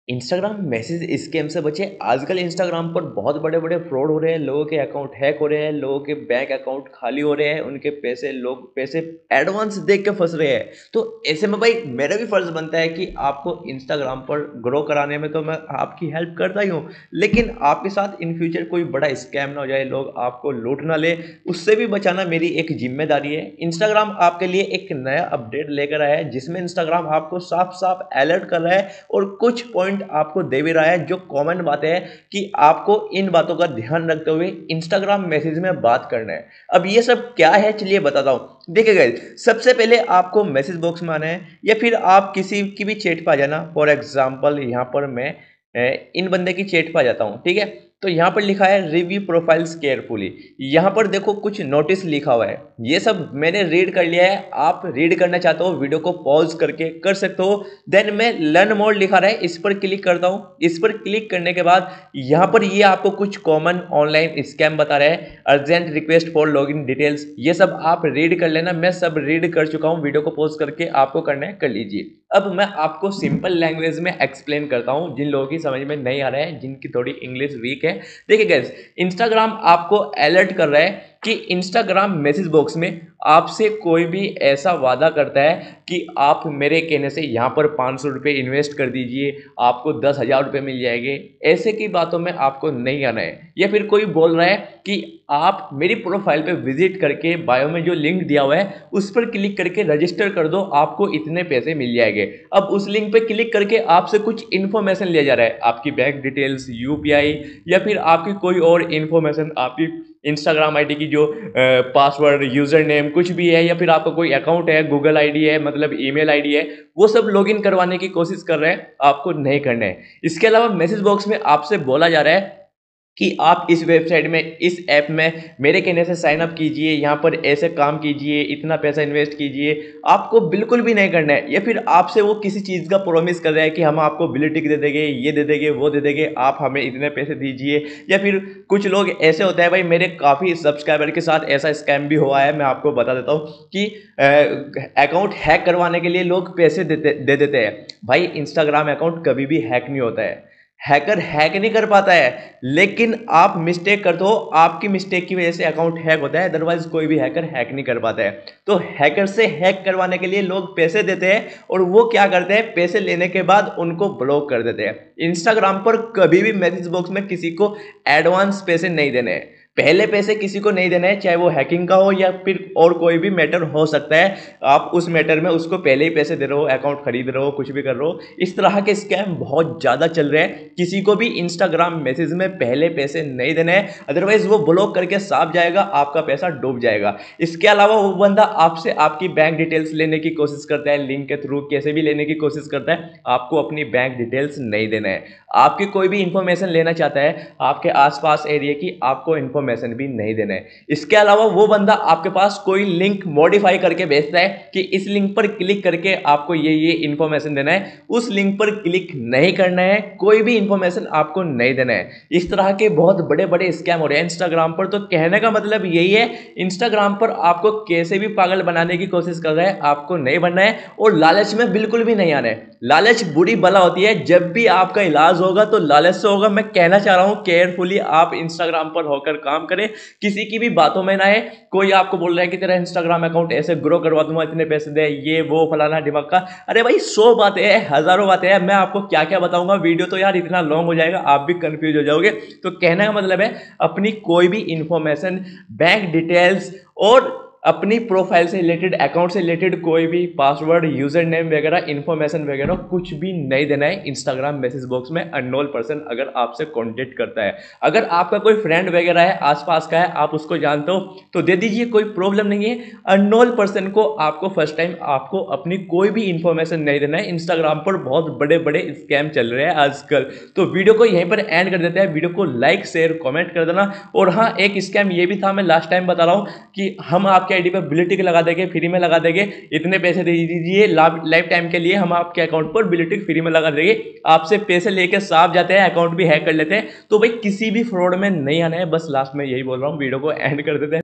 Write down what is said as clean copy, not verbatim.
Instagram message scam से बचे। आजकल इंस्टाग्राम पर बहुत बड़े बड़े फ्रॉड हो रहे हैं, लोगों के अकाउंट हैक हो रहे हैं, लोगों के बैंक अकाउंट खाली हो रहे हैं, उनके पैसे लोग पैसे एडवांस देख के फंस रहे हैं। तो ऐसे में भाई मेरा भी फर्ज बनता है कि आपको इंस्टाग्राम पर ग्रो कराने में तो मैं आपकी हेल्प करता ही हूँ, लेकिन आपके साथ इन फ्यूचर कोई बड़ा स्कैम ना हो जाए, लोग आपको लूट ना ले, उससे भी बचाना मेरी एक जिम्मेदारी है। इंस्टाग्राम आपके लिए एक नया अपडेट लेकर आया है, जिसमें इंस्टाग्राम आपको साफ साफ अलर्ट कर रहा है और कुछ पॉइंट आपको दे भी रहा है जो कॉमन बातें हैं कि आपको इन बातों का ध्यान रखते हुए इंस्टाग्राम मैसेज में बात करना है। अब ये सब क्या है चलिए बताता हूं। देखिए गाइस, सबसे पहले आपको मैसेज बॉक्स में आना है या फिर आप किसी की भी चैट पर आ जाना। फॉर एग्जांपल यहां पर मैं इन बंदे की चैट पर आ जाता हूं, ठीक है। तो यहां पर लिखा है रिव्यू प्रोफाइल्स केयरफुली। यहां पर देखो कुछ नोटिस लिखा हुआ है, ये सब मैंने रीड कर लिया है। आप रीड करना चाहते हो वीडियो को पॉज करके कर सकते हो। देन मैं लर्न मोर लिखा रहा है, इस पर क्लिक करता हूं। इस पर क्लिक करने के बाद यहां पर ये आपको कुछ कॉमन ऑनलाइन स्कैम बता रहा है। Urgent request for login details, ये सब आप रीड कर लेना। मैं सब रीड कर चुका हूं, वीडियो को पॉज करके आपको करना है कर लीजिए। अब मैं आपको सिंपल लैंग्वेज में एक्सप्लेन करता हूं, जिन लोगों की समझ में नहीं आ रहा है, जिनकी थोड़ी इंग्लिश वीक है। देखिए गाइस, इंस्टाग्राम आपको अलर्ट कर रहा है कि इंस्टाग्राम मैसेज बॉक्स में आपसे कोई भी ऐसा वादा करता है कि आप मेरे कहने से यहाँ पर 500 रुपये इन्वेस्ट कर दीजिए, आपको 10,000 रुपये मिल जाएंगे, ऐसे की बातों में आपको नहीं आना है। या फिर कोई बोल रहा है कि आप मेरी प्रोफाइल पे विजिट करके बायो में जो लिंक दिया हुआ है उस पर क्लिक करके रजिस्टर कर दो, आपको इतने पैसे मिल जाएंगे। अब उस लिंक पे क्लिक करके आपसे कुछ इन्फॉर्मेशन लिया जा रहा है, आपकी बैंक डिटेल्स, यूपीआई या फिर आपकी कोई और इन्फॉर्मेशन, आपकी इंस्टाग्राम आईडी की जो पासवर्ड, यूजर नेम कुछ भी है, या फिर आपका कोई अकाउंट है, गूगल आईडी है, मतलब ईमेल आईडी है, वो सब लॉगिन करवाने की कोशिश कर रहे हैं। आपको नहीं करना है। इसके अलावा मैसेज बॉक्स में आपसे बोला जा रहा है कि आप इस वेबसाइट में, इस ऐप में मेरे कहने से साइन अप कीजिए, यहाँ पर ऐसे काम कीजिए, इतना पैसा इन्वेस्ट कीजिए। आपको बिल्कुल भी नहीं करना है। या फिर आपसे वो किसी चीज़ का प्रॉमिस कर रहा है कि हम आपको ब्लू टिक दे देंगे, ये दे देंगे, वो दे देंगे, आप हमें इतने पैसे दीजिए। या फिर कुछ लोग ऐसे होते हैं, भाई मेरे काफ़ी सब्सक्राइबर के साथ ऐसा स्कैम भी हुआ है, मैं आपको बता देता हूँ कि अकाउंट हैक करवाने के लिए लोग पैसे दे देते हैं। भाई इंस्टाग्राम अकाउंट कभी भी हैक नहीं होता है, हैकर हैक नहीं कर पाता है, लेकिन आप मिस्टेक करते हो, आपकी मिस्टेक की वजह से अकाउंट हैक होता है, अदरवाइज कोई भी हैकर हैक नहीं कर पाता है। तो हैकर से हैक करवाने के लिए लोग पैसे देते हैं और वो क्या करते हैं, पैसे लेने के बाद उनको ब्लॉक कर देते हैं। इंस्टाग्राम पर कभी भी मैसेज बॉक्स में किसी को एडवांस पैसे नहीं देने हैं, पहले पैसे किसी को नहीं देना है, चाहे वो हैकिंग का हो या फिर और कोई भी मैटर हो सकता है। आप उस मैटर में उसको पहले ही पैसे दे रहे हो, अकाउंट खरीद रहे हो, कुछ भी कर रहे हो। इस तरह के स्कैम बहुत ज़्यादा चल रहे हैं। किसी को भी इंस्टाग्राम मैसेज में पहले पैसे नहीं देने हैं, अदरवाइज वो ब्लॉक करके साफ जाएगा, आपका पैसा डूब जाएगा। इसके अलावा वो बंदा आपसे आपकी बैंक डिटेल्स लेने की कोशिश करता है, लिंक के थ्रू कैसे भी लेने की कोशिश करता है। आपको अपनी बैंक डिटेल्स नहीं देना है। आपकी कोई भी इंफॉर्मेशन लेना चाहता है आपके आसपास एरिया की, आपको इंफॉर्मेशन भी नहीं देना है। इसके अलावा वो बंदा आपके पास कोई लिंक मॉडिफाई करके भेजता है कि इस लिंक पर क्लिक करके आपको ये इंफॉर्मेशन देना है, उस लिंक पर क्लिक नहीं करना है, कोई भी इंफॉर्मेशन आपको नहीं देना है। इस तरह के बहुत बड़े बड़े स्कैम हो रहे हैं इंस्टाग्राम पर। तो कहने का मतलब यही है, इंस्टाग्राम पर आपको कैसे भी पागल बनाने की कोशिश कर रहा है, आपको नहीं बनना है और लालच में बिल्कुल भी नहीं आना है। लालच बुरी बला होती है, जब भी आपका इलाज होगा तो लालच से होगा। मैं कहना चाह रहा हूं केयरफुली आप इंस्टाग्राम पर होकर काम करें, किसी की भी बातों में ना आए। कोई आपको बोल रहा है कि तेरा इंस्टाग्राम अकाउंट ऐसे ग्रो करवा दूंगा, इतने पैसे दे, ये वो फलाना दिमाग का। अरे भाई 100 बातें हैं, हजारों बातें हैं, मैं आपको क्या क्या बताऊंगा, वीडियो तो यार इतना लॉन्ग हो जाएगा, आप भी कंफ्यूज हो जाओगे। तो कहने का मतलब है, अपनी कोई भी इंफॉर्मेशन, बैंक डिटेल्स और अपनी प्रोफाइल से रिलेटेड, अकाउंट से रिलेटेड कोई भी पासवर्ड, यूजर नेम वगैरह, इंफॉर्मेशन वगैरह कुछ भी नहीं देना है इंस्टाग्राम मैसेज बॉक्स में। अननोन पर्सन अगर आपसे कांटेक्ट करता है, अगर आपका कोई फ्रेंड वगैरह है, आसपास का है, आप उसको जानते हो तो दे दीजिए, कोई प्रॉब्लम नहीं है। अननोन पर्सन को आपको फर्स्ट टाइम आपको अपनी कोई भी इंफॉर्मेशन नहीं देना है। इंस्टाग्राम पर बहुत बड़े बड़े स्कैम चल रहे हैं आजकल। तो वीडियो को यहीं पर एंड कर देते हैं, वीडियो को लाइक शेयर कमेंट कर देना। और हाँ, एक स्कैम ये भी था, मैं लास्ट टाइम बता रहा हूँ कि हम आपके आईडी पे ब्लू टिक लगा देंगे, फ्री में लगा देंगे, इतने पैसे दे दीजिए, लाइफ टाइम के लिए हम आपके अकाउंट पर ब्लू टिक फ्री में लगा देंगे। आपसे पैसे लेके साफ जाते हैं, अकाउंट भी हैक कर लेते हैं। तो भाई किसी भी फ्रॉड में नहीं आना है, बस लास्ट में यही बोल रहा हूँ, वीडियो को एंड कर देते हैं।